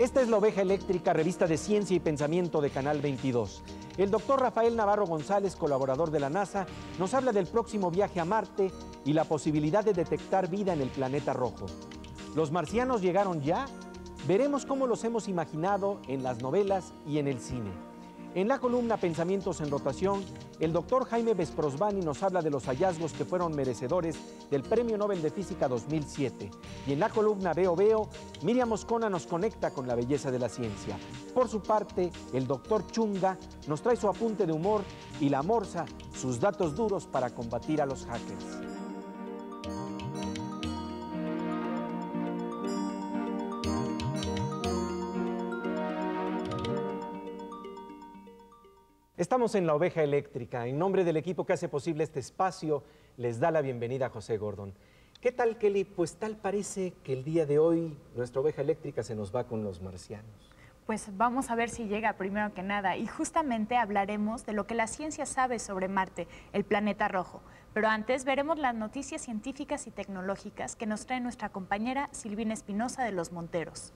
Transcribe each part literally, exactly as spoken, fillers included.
Esta es La Oveja Eléctrica, revista de ciencia y pensamiento de Canal veintidós. El doctor Rafael Navarro González, colaborador de la NASA, nos habla del próximo viaje a Marte y la posibilidad de detectar vida en el planeta rojo. ¿Los marcianos llegaron ya? Veremos cómo los hemos imaginado en las novelas y en el cine. En la columna Pensamientos en Rotación, el doctor Jaime Vesprosvani nos habla de los hallazgos que fueron merecedores del Premio Nobel de Física dos mil siete. Y en la columna Veo Veo, Miriam Moscona nos conecta con la belleza de la ciencia. Por su parte, el doctor Chunga nos trae su apunte de humor y la Morsa, sus datos duros para combatir a los hackers. Estamos en La Oveja Eléctrica. En nombre del equipo que hace posible este espacio, les da la bienvenida a José Gordon. ¿Qué tal, Kelly? Pues tal parece que el día de hoy nuestra Oveja Eléctrica se nos va con los marcianos. Pues vamos a ver si llega primero que nada. Y justamente hablaremos de lo que la ciencia sabe sobre Marte, el planeta rojo. Pero antes veremos las noticias científicas y tecnológicas que nos trae nuestra compañera Silvina Espinosa de Los Monteros.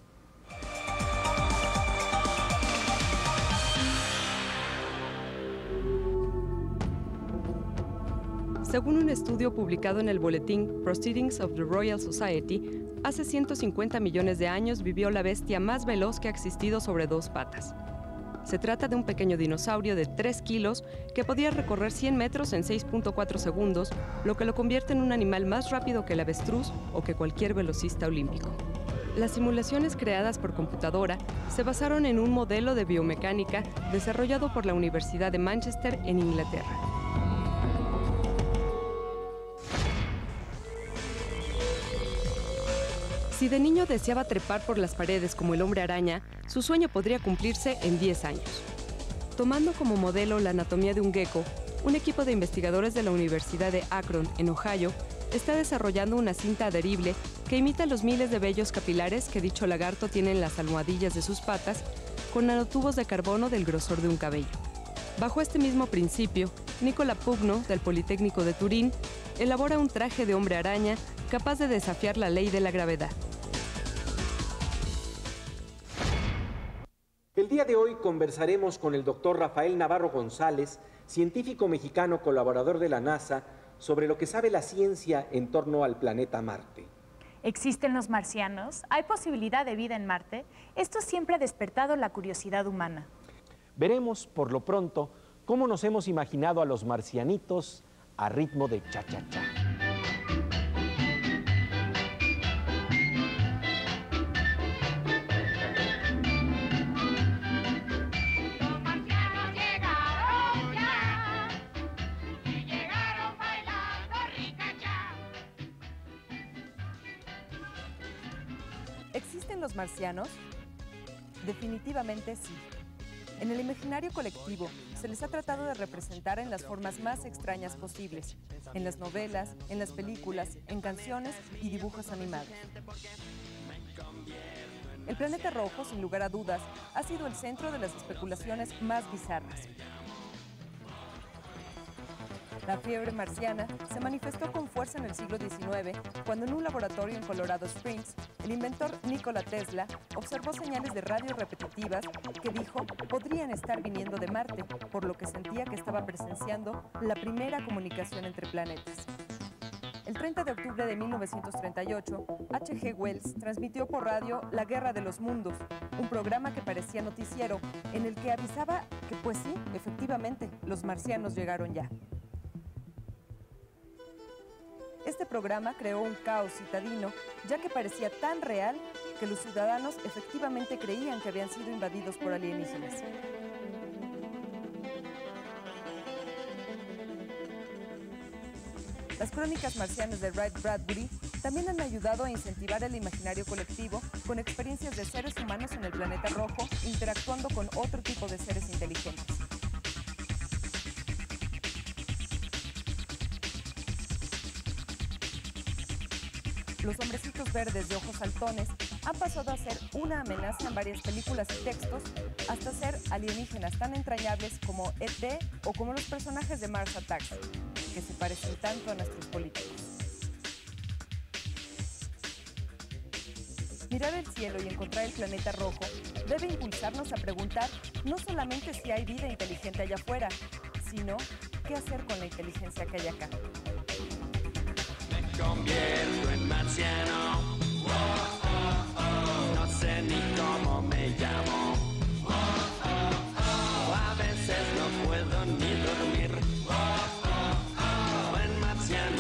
Según un estudio publicado en el boletín Proceedings of the Royal Society, hace ciento cincuenta millones de años vivió la bestia más veloz que ha existido sobre dos patas. Se trata de un pequeño dinosaurio de tres kilos que podía recorrer cien metros en seis punto cuatro segundos, lo que lo convierte en un animal más rápido que el avestruz o que cualquier velocista olímpico. Las simulaciones creadas por computadora se basaron en un modelo de biomecánica desarrollado por la Universidad de Manchester en Inglaterra. Si de niño deseaba trepar por las paredes como el hombre araña, su sueño podría cumplirse en diez años. Tomando como modelo la anatomía de un gecko, un equipo de investigadores de la Universidad de Akron, en Ohio, está desarrollando una cinta adherible que imita los miles de vellos capilares que dicho lagarto tiene en las almohadillas de sus patas, con nanotubos de carbono del grosor de un cabello. Bajo este mismo principio, Nicola Pugno, del Politécnico de Turín, elabora un traje de hombre araña capaz de desafiar la ley de la gravedad. El día de hoy conversaremos con el doctor Rafael Navarro González, científico mexicano colaborador de la NASA, sobre lo que sabe la ciencia en torno al planeta Marte. ¿Existen los marcianos? ¿Hay posibilidad de vida en Marte? Esto siempre ha despertado la curiosidad humana. Veremos, por lo pronto, cómo nos hemos imaginado a los marcianitos a ritmo de cha-cha-cha. ¿Existen los marcianos? Definitivamente sí. En el imaginario colectivo se les ha tratado de representar en las formas más extrañas posibles, en las novelas, en las películas, en canciones y dibujos animados. El planeta rojo, sin lugar a dudas, ha sido el centro de las especulaciones más bizarras. La fiebre marciana se manifestó con fuerza en el siglo diecinueve, cuando en un laboratorio en Colorado Springs, el inventor Nikola Tesla observó señales de radio repetitivas que dijo podrían estar viniendo de Marte, por lo que sentía que estaba presenciando la primera comunicación entre planetas. El treinta de octubre de mil novecientos treinta y ocho, H G Wells transmitió por radio La Guerra de los Mundos, un programa que parecía noticiero, en el que avisaba que, pues sí, efectivamente, los marcianos llegaron ya. Este programa creó un caos citadino, ya que parecía tan real que los ciudadanos efectivamente creían que habían sido invadidos por alienígenas. Las crónicas marcianas de Ray Bradbury también han ayudado a incentivar el imaginario colectivo con experiencias de seres humanos en el planeta rojo interactuando con otro tipo de seres inteligentes. Los hombrecitos verdes de ojos saltones han pasado a ser una amenaza en varias películas y textos, hasta ser alienígenas tan entrañables como E T o como los personajes de Mars Attacks, que se parecen tanto a nuestros políticos. Mirar el cielo y encontrar el planeta rojo debe impulsarnos a preguntar no solamente si hay vida inteligente allá afuera, sino qué hacer con la inteligencia que hay acá. Me convierto en marciano. Oh, oh, oh. No sé ni cómo me llamo. Oh, oh, oh. A veces no puedo ni dormir. Oh, oh, oh. Buen marciano.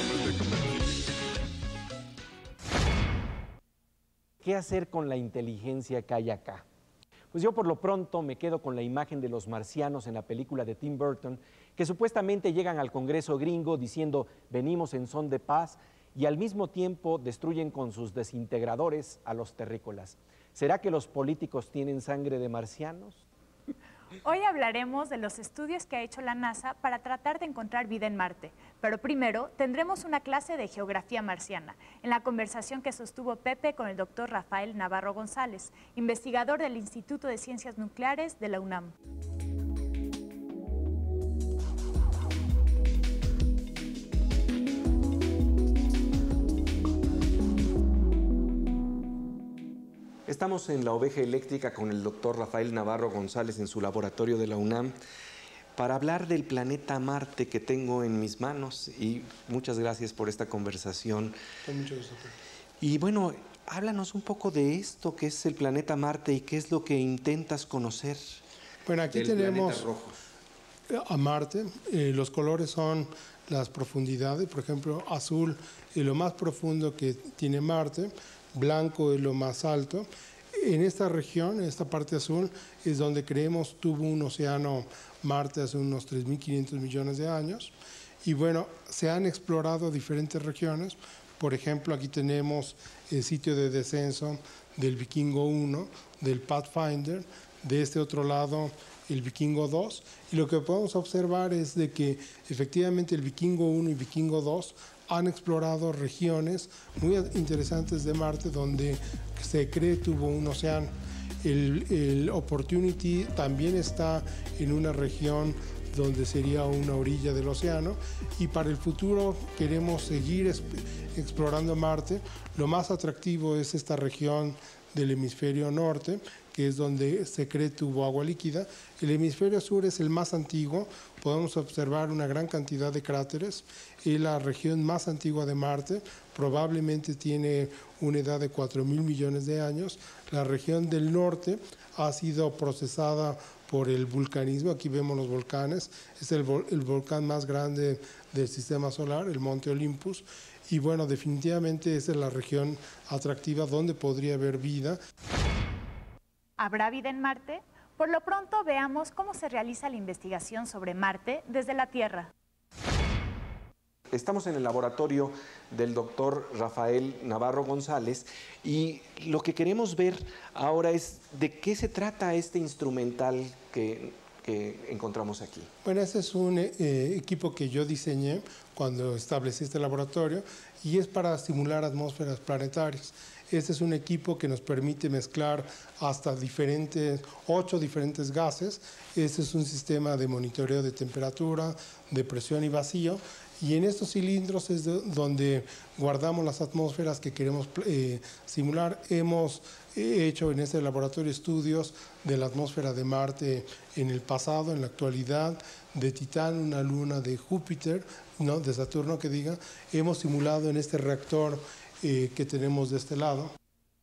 ¿Qué hacer con la inteligencia que hay acá? Pues yo por lo pronto me quedo con la imagen de los marcianos en la película de Tim Burton, que supuestamente llegan al Congreso gringo diciendo venimos en son de paz y al mismo tiempo destruyen con sus desintegradores a los terrícolas. ¿Será que los políticos tienen sangre de marcianos? Hoy hablaremos de los estudios que ha hecho la NASA para tratar de encontrar vida en Marte, pero primero tendremos una clase de geografía marciana, en la conversación que sostuvo Pepe con el doctor Rafael Navarro González, investigador del Instituto de Ciencias Nucleares de la UNAM. Estamos en la oveja eléctrica con el doctor Rafael Navarro González en su laboratorio de la UNAM para hablar del planeta Marte que tengo en mis manos y muchas gracias por esta conversación. Con mucho gusto. Y bueno, háblanos un poco de esto que es el planeta Marte y qué es lo que intentas conocer. Bueno, aquí del tenemos planeta rojo. A Marte, eh, los colores son las profundidades, por ejemplo, azul es lo más profundo que tiene Marte, blanco es lo más alto. En esta región, en esta parte azul, es donde creemos tuvo un océano Marte hace unos tres mil quinientos millones de años. Y bueno, se han explorado diferentes regiones. Por ejemplo, aquí tenemos el sitio de descenso del Vikingo uno, del Pathfinder, de este otro lado el Vikingo dos. Y lo que podemos observar es de que efectivamente el Vikingo uno y Vikingo dos han explorado regiones muy interesantes de Marte donde se cree tuvo un océano. El, el Opportunity también está en una región donde sería una orilla del océano y para el futuro queremos seguir explorando Marte. Lo más atractivo es esta región del hemisferio norte, que es donde se cree tuvo agua líquida. El hemisferio sur es el más antiguo, podemos observar una gran cantidad de cráteres. Es la región más antigua de Marte, probablemente tiene una edad de cuatro mil millones de años. La región del norte ha sido procesada por el vulcanismo, aquí vemos los volcanes, es el, vol el volcán más grande del sistema solar, el Monte Olympus, y bueno, definitivamente esa es la región atractiva donde podría haber vida. ¿Habrá vida en Marte? Por lo pronto veamos cómo se realiza la investigación sobre Marte desde la Tierra. Estamos en el laboratorio del doctor Rafael Navarro González y lo que queremos ver ahora es de qué se trata este instrumental que, que encontramos aquí. Bueno, este es un eh, equipo que yo diseñé cuando establecí este laboratorio y es para simular atmósferas planetarias. Este es un equipo que nos permite mezclar hasta diferentes, ocho diferentes gases. Este es un sistema de monitoreo de temperatura, de presión y vacío. Y en estos cilindros es de, donde guardamos las atmósferas que queremos eh, simular. Hemos eh, hecho en este laboratorio estudios de la atmósfera de Marte en el pasado, en la actualidad, de Titán, una luna de Júpiter, ¿no? De Saturno que diga. Hemos simulado en este reactor eh, que tenemos de este lado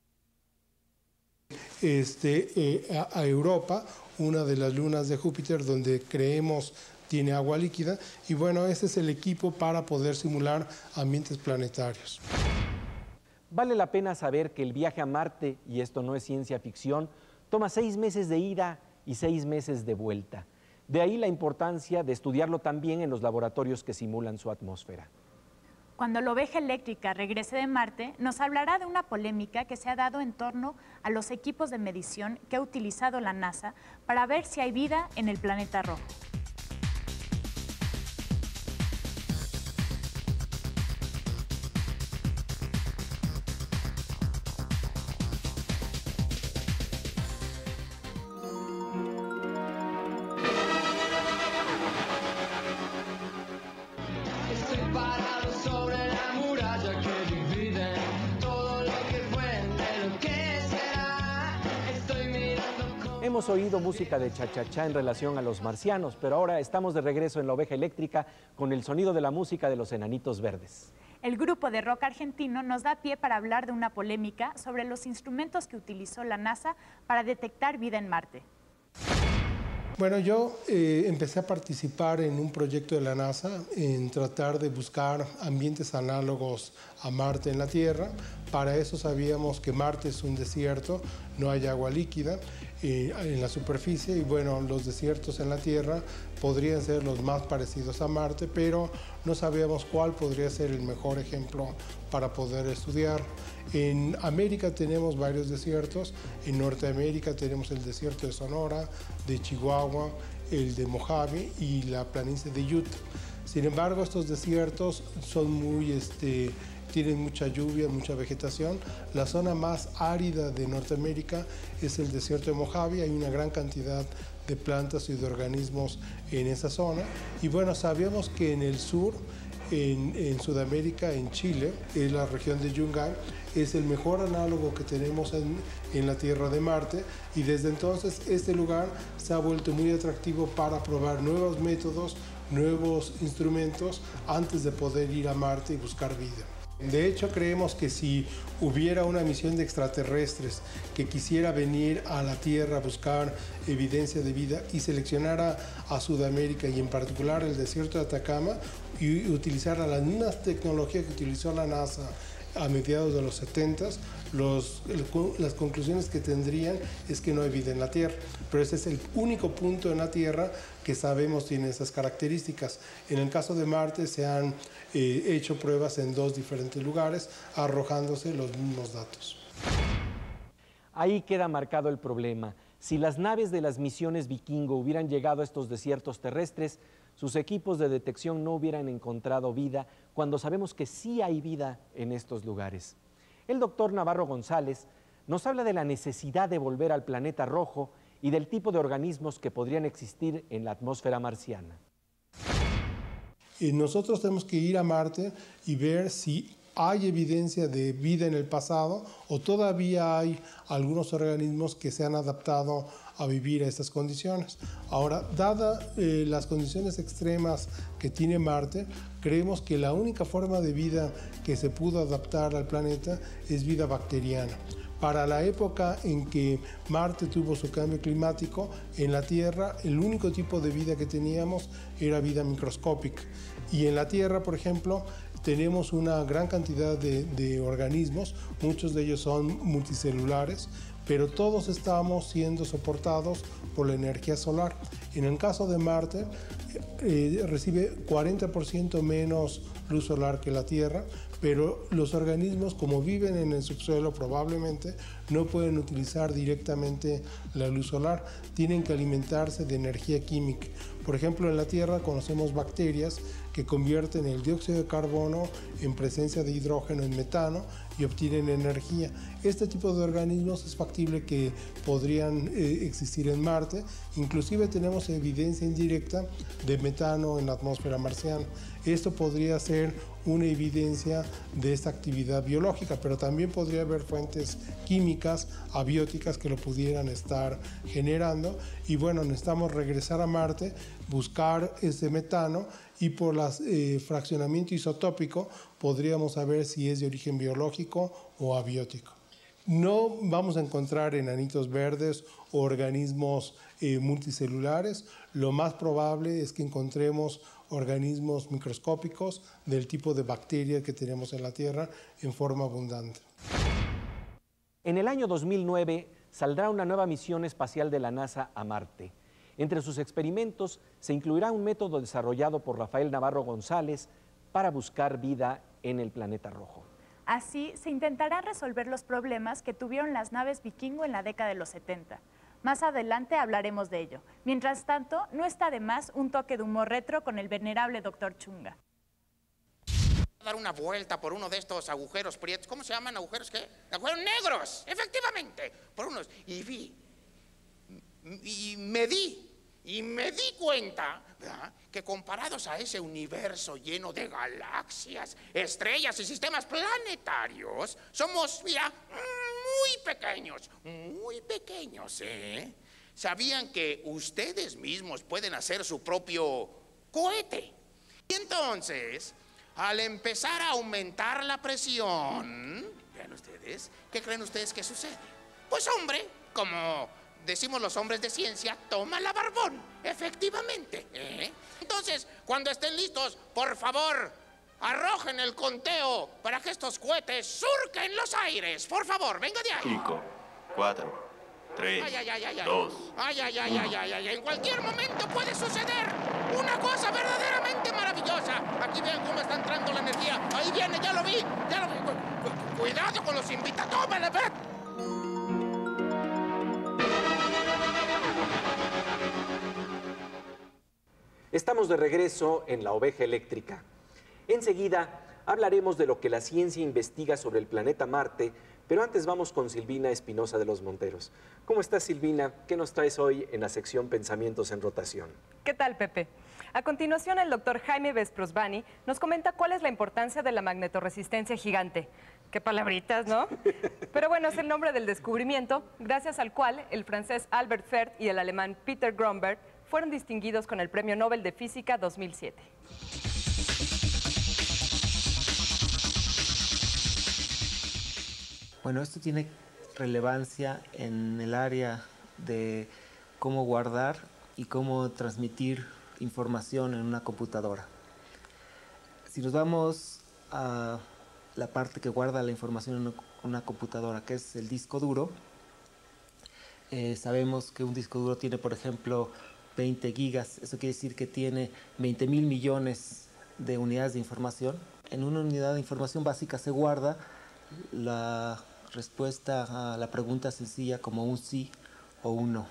este, eh, a, a Europa, una de las lunas de Júpiter donde creemos tiene agua líquida y bueno, este es el equipo para poder simular ambientes planetarios. Vale la pena saber que el viaje a Marte, y esto no es ciencia ficción, toma seis meses de ida y seis meses de vuelta. De ahí la importancia de estudiarlo también en los laboratorios que simulan su atmósfera. Cuando la oveja eléctrica regrese de Marte, nos hablará de una polémica que se ha dado en torno a los equipos de medición que ha utilizado la NASA para ver si hay vida en el planeta rojo. Sobre la muralla que divide todo lo que fue de lo que es Hemos oído música de cha-cha-cha en relación a los marcianos, pero ahora estamos de regreso en La Oveja Eléctrica con el sonido de la música de los Enanitos Verdes. El grupo de rock argentino nos da pie para hablar de una polémica sobre los instrumentos que utilizó la NASA para detectar vida en Marte. Bueno, yo eh, empecé a participar en un proyecto de la NASA en tratar de buscar ambientes análogos a Marte en la Tierra. Para eso sabíamos que Marte es un desierto, no hay agua líquida eh, en la superficie y bueno, los desiertos en la Tierra podrían ser los más parecidos a Marte, pero no sabíamos cuál podría ser el mejor ejemplo para poder estudiar. En América tenemos varios desiertos, en Norteamérica tenemos el desierto de Sonora, de Chihuahua, el de Mojave y la planicie de Utah. Sin embargo, estos desiertos son muy, este, tienen mucha lluvia, mucha vegetación. La zona más árida de Norteamérica es el desierto de Mojave, hay una gran cantidad de plantas y de organismos en esa zona. Y bueno, sabíamos que en el sur, en, en Sudamérica, en Chile, en la región de Yungay, es el mejor análogo que tenemos en, en la Tierra de Marte y desde entonces este lugar se ha vuelto muy atractivo para probar nuevos métodos, nuevos instrumentos antes de poder ir a Marte y buscar vida. De hecho, creemos que si hubiera una misión de extraterrestres que quisiera venir a la Tierra a buscar evidencia de vida y seleccionara a Sudamérica y en particular el desierto de Atacama y utilizara las mismas tecnologías que utilizó la NASA a mediados de los setentas, los, las conclusiones que tendrían es que no hay vida en la Tierra. Pero ese es el único punto en la Tierra que sabemos tiene esas características. En el caso de Marte se han eh, hecho pruebas en dos diferentes lugares, arrojándose los mismos datos. Ahí queda marcado el problema. Si las naves de las misiones Vikingo hubieran llegado a estos desiertos terrestres, sus equipos de detección no hubieran encontrado vida cuando sabemos que sí hay vida en estos lugares. El doctor Navarro González nos habla de la necesidad de volver al planeta rojo y del tipo de organismos que podrían existir en la atmósfera marciana. Y nosotros tenemos que ir a Marte y ver si hay evidencia de vida en el pasado o todavía hay algunos organismos que se han adaptado a vivir a estas condiciones. Ahora, dadas eh, las condiciones extremas que tiene Marte, creemos que la única forma de vida que se pudo adaptar al planeta es vida bacteriana. Para la época en que Marte tuvo su cambio climático, en la Tierra el único tipo de vida que teníamos era vida microscópica. Y en la Tierra, por ejemplo, tenemos una gran cantidad de, de organismos, muchos de ellos son multicelulares, pero todos estamos siendo soportados por la energía solar. En el caso de Marte, eh, recibe cuarenta por ciento menos luz solar que la Tierra, pero los organismos, como viven en el subsuelo probablemente, no pueden utilizar directamente la luz solar, tienen que alimentarse de energía química. Por ejemplo, en la Tierra conocemos bacterias que convierten el dióxido de carbono en presencia de hidrógeno en metano y obtienen energía. Este tipo de organismos es factible que podrían eh, existir en Marte. Inclusive tenemos evidencia indirecta de metano en la atmósfera marciana. Esto podría ser una evidencia de esta actividad biológica, pero también podría haber fuentes químicas, abióticas que lo pudieran estar generando. Y bueno, necesitamos regresar a Marte, buscar ese metano y por el eh, fraccionamiento isotópico podríamos saber si es de origen biológico o abiótico. No vamos a encontrar enanitos verdes o organismos eh, multicelulares. Lo más probable es que encontremos organismos microscópicos del tipo de bacteria que tenemos en la Tierra en forma abundante. En el año dos mil nueve saldrá una nueva misión espacial de la NASA a Marte. Entre sus experimentos se incluirá un método desarrollado por Rafael Navarro González para buscar vida en el planeta rojo. Así se intentarán resolver los problemas que tuvieron las naves Vikingo en la década de los setenta. Más adelante hablaremos de ello. Mientras tanto, no está de más un toque de humor retro con el venerable doctor Chunga. Dar una vuelta por uno de estos agujeros prietos. ¿Cómo se llaman? ¿Agujeros qué? ¡Agujeros negros! Efectivamente, por unos. Y vi, y me di, y me di cuenta, ¿verdad?, que comparados a ese universo lleno de galaxias, estrellas y sistemas planetarios, somos, mira, muy pequeños, muy pequeños, ¿eh? ¿Sabían que ustedes mismos pueden hacer su propio cohete? Y entonces, al empezar a aumentar la presión, vean ustedes, ¿qué creen ustedes que sucede? Pues hombre, como decimos los hombres de ciencia, toma la barbón, efectivamente. ¿eh? Entonces, cuando estén listos, por favor, arrojen el conteo para que estos cohetes surquen los aires. Por favor, venga de ahí. Cinco, cuatro, tres, ay, ay, ay, ay, ay. dos, ay, ay, ay, ay, ay, ay. En cualquier momento puede suceder una cosa verdaderamente maravillosa. Aquí vean cómo está entrando la energía. Ahí viene, ya lo vi, ya lo vi. Cu cu cuidado con los invitados. ¡Tómale, ve! Estamos de regreso en La Oveja Eléctrica. Enseguida hablaremos de lo que la ciencia investiga sobre el planeta Marte, pero antes vamos con Silvina Espinosa de los Monteros. ¿Cómo estás, Silvina? ¿Qué nos traes hoy en la sección Pensamientos en Rotación? ¿Qué tal, Pepe? A continuación, el doctor Jaime Vesprosvani nos comenta cuál es la importancia de la magnetorresistencia gigante. Qué palabritas, ¿no? Pero bueno, es el nombre del descubrimiento, gracias al cual el francés Albert Fert y el alemán Peter Gromberg fueron distinguidos con el Premio Nobel de Física dos mil siete. Bueno, esto tiene relevancia en el área de cómo guardar y cómo transmitir información en una computadora. Si nos vamos a la parte que guarda la información en una computadora, que es el disco duro, eh, sabemos que un disco duro tiene, por ejemplo, veinte gigas. Eso quiere decir que tiene veinte mil millones de unidades de información. En una unidad de información básica se guarda la respuesta a la pregunta sencilla como un sí o un no.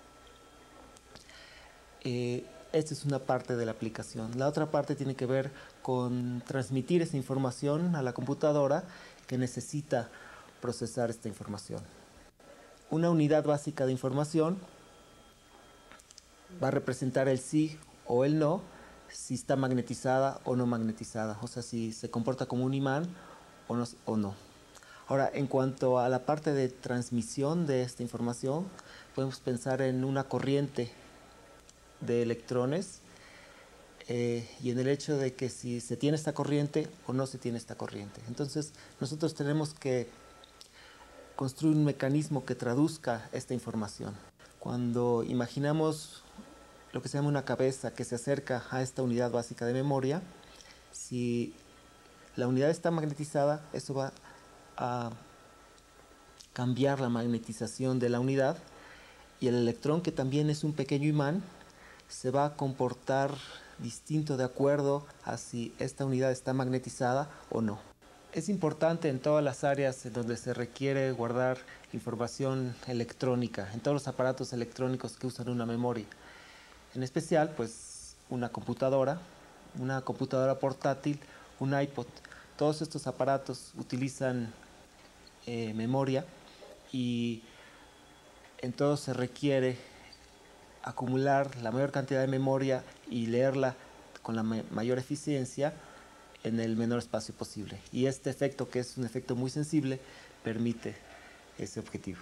Eh, esta es una parte de la aplicación. La otra parte tiene que ver con transmitir esa información a la computadora que necesita procesar esta información. Una unidad básica de información va a representar el sí o el no, si está magnetizada o no magnetizada, o sea, si se comporta como un imán o no. O no. Ahora, en cuanto a la parte de transmisión de esta información, podemos pensar en una corriente de electrones eh, y en el hecho de que si se tiene esta corriente o no se tiene esta corriente. Entonces, nosotros tenemos que construir un mecanismo que traduzca esta información. Cuando imaginamos lo que se llama una cabeza que se acerca a esta unidad básica de memoria, si la unidad está magnetizada, eso va a cambiar la magnetización de la unidad, y el electrón, que también es un pequeño imán, se va a comportar distinto de acuerdo a si esta unidad está magnetizada o no. Es importante en todas las áreas en donde se requiere guardar información electrónica, en todos los aparatos electrónicos que usan una memoria. En especial, pues, una computadora, una computadora portátil, un iPod. Todos estos aparatos utilizan eh, memoria, y en todos se requiere acumular la mayor cantidad de memoria y leerla con la ma- mayor eficiencia en el menor espacio posible. Y este efecto, que es un efecto muy sensible, permite ese objetivo.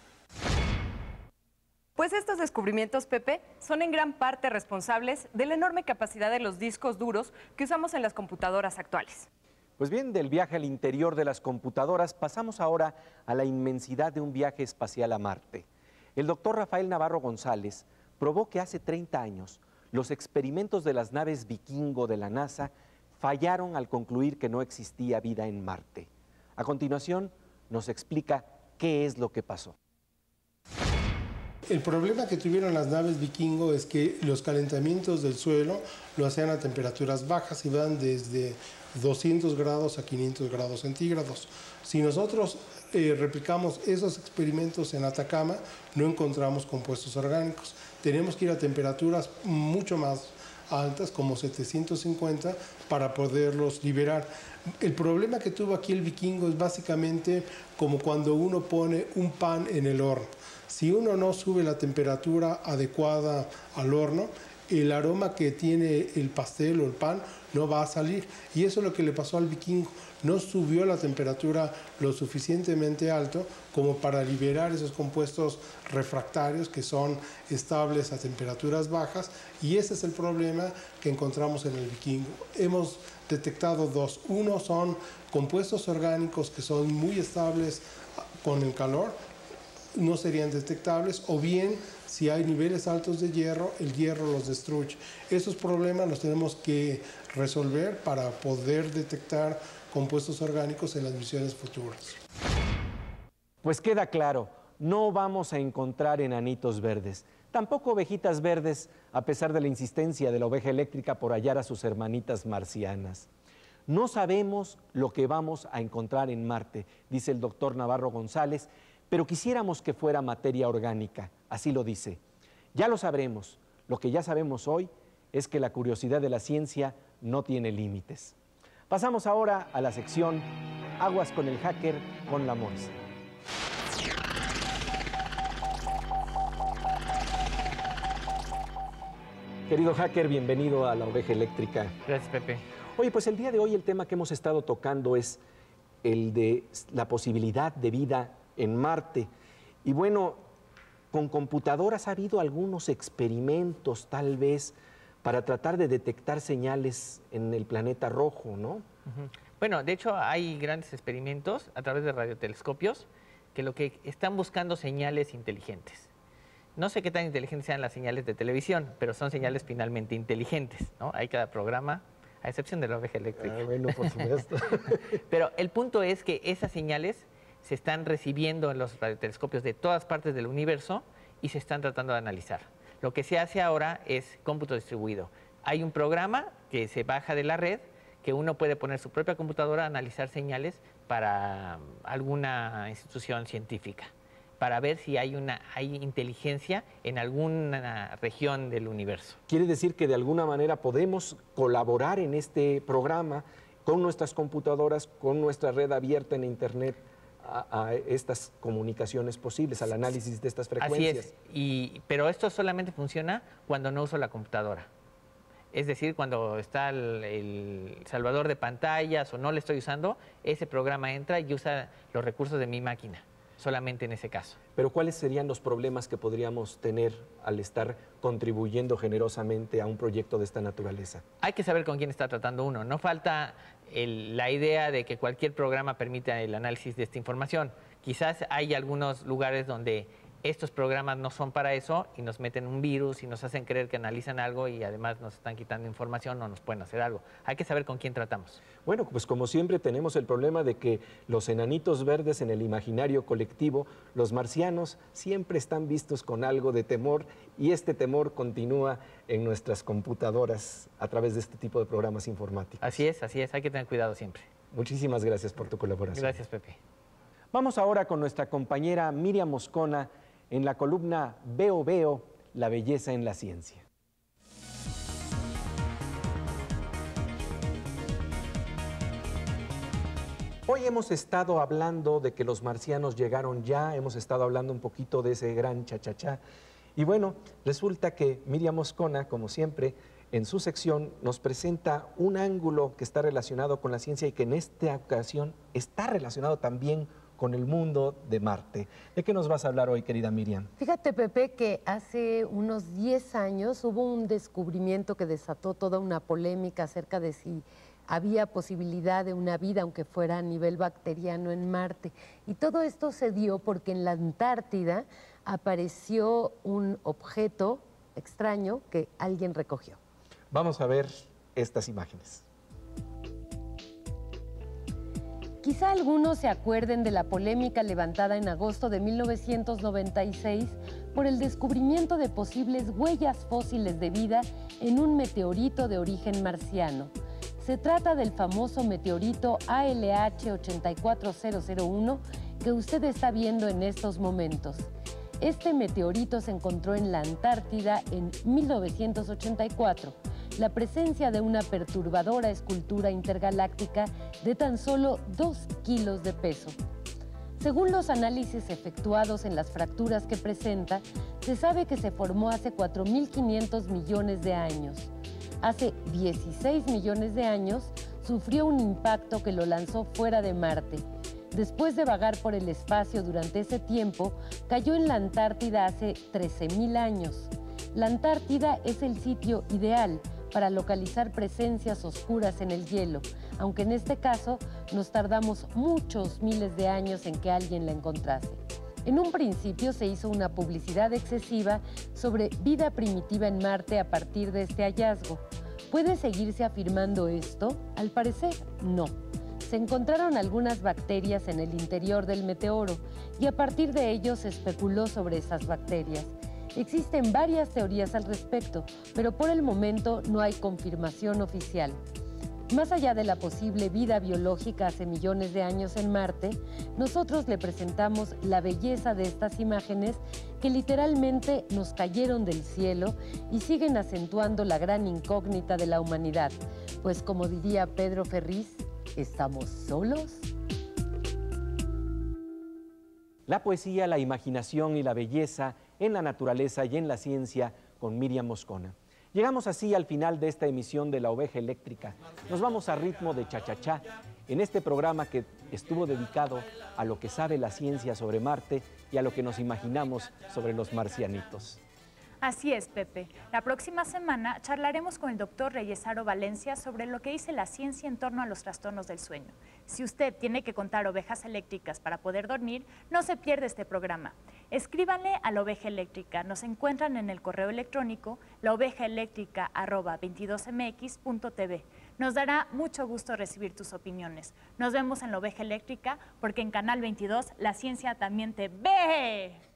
Pues estos descubrimientos, Pepe, son en gran parte responsables de la enorme capacidad de los discos duros que usamos en las computadoras actuales. Pues bien, del viaje al interior de las computadoras pasamos ahora a la inmensidad de un viaje espacial a Marte. El doctor Rafael Navarro González probó que hace treinta años los experimentos de las naves Vikingo de la NASA fallaron al concluir que no existía vida en Marte. A continuación, nos explica qué es lo que pasó. El problema que tuvieron las naves Vikingo es que los calentamientos del suelo lo hacían a temperaturas bajas y van desde doscientos grados a quinientos grados centígrados. Si nosotros eh, replicamos esos experimentos en Atacama, no encontramos compuestos orgánicos. Tenemos que ir a temperaturas mucho más altas, como setecientos cincuenta, para poderlos liberar. El problema que tuvo aquí el Vikingo es básicamente como cuando uno pone un pan en el horno. Si uno no sube la temperatura adecuada al horno, el aroma que tiene el pastel o el pan no va a salir. Y eso es lo que le pasó al vikingo. No subió la temperatura lo suficientemente alto como para liberar esos compuestos refractarios que son estables a temperaturas bajas, y ese es el problema que encontramos en el vikingo. Hemos detectado dos. Uno son compuestos orgánicos que son muy estables con el calor, no serían detectables, o bien si hay niveles altos de hierro, el hierro los destruye. Esos problemas los tenemos que resolver para poder detectar compuestos orgánicos en las misiones futuras. Pues queda claro, no vamos a encontrar enanitos verdes, tampoco ovejitas verdes, a pesar de la insistencia de la oveja eléctrica por hallar a sus hermanitas marcianas. No sabemos lo que vamos a encontrar en Marte, dice el doctor Navarro González, pero quisiéramos que fuera materia orgánica, así lo dice. Ya lo sabremos, lo que ya sabemos hoy es que la curiosidad de la ciencia no tiene límites. Pasamos ahora a la sección Aguas con el Hacker con la Morsa. Querido hacker, bienvenido a la Oveja Eléctrica. Gracias, Pepe. Oye, pues el día de hoy el tema que hemos estado tocando es el de la posibilidad de vida en Marte. Y bueno, con computadoras ha habido algunos experimentos, tal vez, para tratar de detectar señales en el planeta rojo, ¿no? Uh-huh. Bueno, de hecho hay grandes experimentos a través de radiotelescopios que lo que están buscando señales inteligentes. No sé qué tan inteligentes sean las señales de televisión, pero son señales finalmente inteligentes, ¿no? Hay cada programa, a excepción de la oveja eléctrica. Ah, bueno, por supuesto. Pero el punto es que esas señales se están recibiendo en los radiotelescopios de todas partes del universo y se están tratando de analizar. Lo que se hace ahora es cómputo distribuido. Hay un programa que se baja de la red, que uno puede poner su propia computadora a analizar señales para alguna institución científica, para ver si hay, una, hay inteligencia en alguna región del universo. Quiere decir que de alguna manera podemos colaborar en este programa con nuestras computadoras, con nuestra red abierta en Internet, a, a estas comunicaciones posibles, al análisis de estas frecuencias. Así es, y, pero esto solamente funciona cuando no uso la computadora. Es decir, cuando está el, el salvador de pantallas o no le estoy usando, ese programa entra y usa los recursos de mi máquina, solamente en ese caso. Pero ¿cuáles serían los problemas que podríamos tener al estar contribuyendo generosamente a un proyecto de esta naturaleza? Hay que saber con quién está tratando uno. No falta el, la idea de que cualquier programa permita el análisis de esta información. Quizás hay algunos lugares donde estos programas no son para eso y nos meten un virus y nos hacen creer que analizan algo y además nos están quitando información o nos pueden hacer algo. Hay que saber con quién tratamos. Bueno, pues como siempre tenemos el problema de que los enanitos verdes en el imaginario colectivo, los marcianos, siempre están vistos con algo de temor, y este temor continúa en nuestras computadoras a través de este tipo de programas informáticos. Así es, así es. Hay que tener cuidado siempre. Muchísimas gracias por tu colaboración. Gracias, Pepe. Vamos ahora con nuestra compañera Miriam Moscona en la columna Veo Veo, la belleza en la ciencia. Hoy hemos estado hablando de que los marcianos llegaron ya, hemos estado hablando un poquito de ese gran chachachá. Y bueno, resulta que Miriam Moscona, como siempre, en su sección nos presenta un ángulo que está relacionado con la ciencia y que en esta ocasión está relacionado también con el mundo de Marte. ¿De qué nos vas a hablar hoy, querida Miriam? Fíjate, Pepe, que hace unos diez años hubo un descubrimiento que desató toda una polémica acerca de si había posibilidad de una vida, aunque fuera a nivel bacteriano, en Marte. Y todo esto se dio porque en la Antártida apareció un objeto extraño que alguien recogió. Vamos a ver estas imágenes. Quizá algunos se acuerden de la polémica levantada en agosto de mil novecientos noventa y seis por el descubrimiento de posibles huellas fósiles de vida en un meteorito de origen marciano. Se trata del famoso meteorito A L H ochenta y cuatro mil uno que usted está viendo en estos momentos. Este meteorito se encontró en la Antártida en mil novecientos ochenta y cuatro. La presencia de una perturbadora escultura intergaláctica de tan solo dos kilos de peso. Según los análisis efectuados en las fracturas que presenta, se sabe que se formó hace cuatro mil quinientos millones de años. Hace dieciséis millones de años sufrió un impacto que lo lanzó fuera de Marte. Después de vagar por el espacio durante ese tiempo, cayó en la Antártida hace trece mil años. La Antártida es el sitio ideal para localizar presencias oscuras en el hielo, aunque en este caso nos tardamos muchos miles de años en que alguien la encontrase. En un principio se hizo una publicidad excesiva sobre vida primitiva en Marte a partir de este hallazgo. ¿Puede seguirse afirmando esto? Al parecer, no. Se encontraron algunas bacterias en el interior del meteoro y a partir de ello se especuló sobre esas bacterias. Existen varias teorías al respecto, pero por el momento no hay confirmación oficial. Más allá de la posible vida biológica hace millones de años en Marte, nosotros le presentamos la belleza de estas imágenes que literalmente nos cayeron del cielo y siguen acentuando la gran incógnita de la humanidad. Pues como diría Pedro Ferriz, ¿estamos solos? La poesía, la imaginación y la belleza en la naturaleza y en la ciencia con Miriam Moscona. Llegamos así al final de esta emisión de La Oveja Eléctrica. Nos vamos a ritmo de cha-cha-cha en este programa que estuvo dedicado a lo que sabe la ciencia sobre Marte y a lo que nos imaginamos sobre los marcianitos. Así es, Pepe. La próxima semana charlaremos con el doctor Reyesaro Valencia sobre lo que dice la ciencia en torno a los trastornos del sueño. Si usted tiene que contar ovejas eléctricas para poder dormir, no se pierda este programa. Escríbanle a La Oveja Eléctrica. Nos encuentran en el correo electrónico laovejaeléctrica arroba veintidós m x punto t v. Nos dará mucho gusto recibir tus opiniones. Nos vemos en La Oveja Eléctrica porque en Canal veintidós la ciencia también te ve.